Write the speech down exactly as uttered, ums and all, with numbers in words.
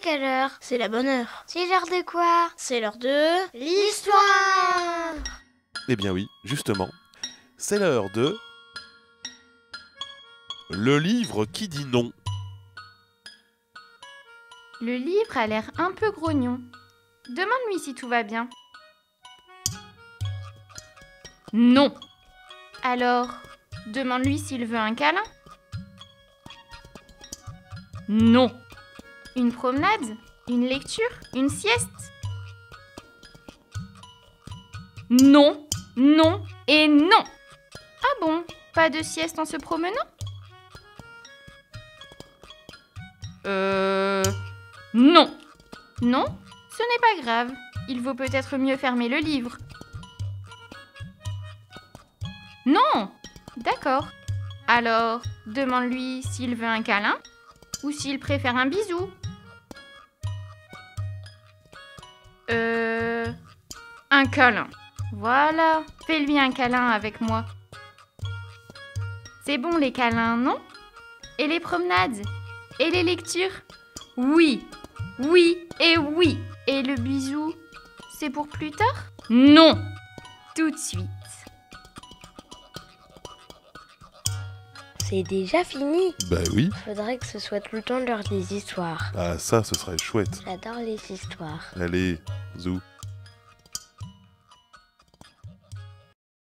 quelle heure? C'est la bonne heure. C'est l'heure de quoi? C'est l'heure de... L'histoire! Eh bien oui, justement, c'est l'heure de... Le livre qui dit non. Le livre a l'air un peu grognon. Demande-lui si tout va bien. Non. Alors, demande-lui s'il veut un câlin. Non. Une promenade? Une lecture? Une sieste? Non, non et non. Ah bon, pas de sieste en se promenant? Euh... Non. Non, ce n'est pas grave. Il vaut peut-être mieux fermer le livre. Non. D'accord. Alors, demande-lui s'il veut un câlin ou s'il préfère un bisou. Euh... Un câlin. Voilà. Fais-lui un câlin avec moi. C'est bon les câlins, non? Et les promenades? Et les lectures? Oui. Oui et oui. Et le bisou, c'est pour plus tard? Non. Tout de suite. C'est déjà fini. Bah oui. Faudrait que ce soit tout le temps l'heure des histoires. Ah ça, ce serait chouette. J'adore les histoires. Allez, zou.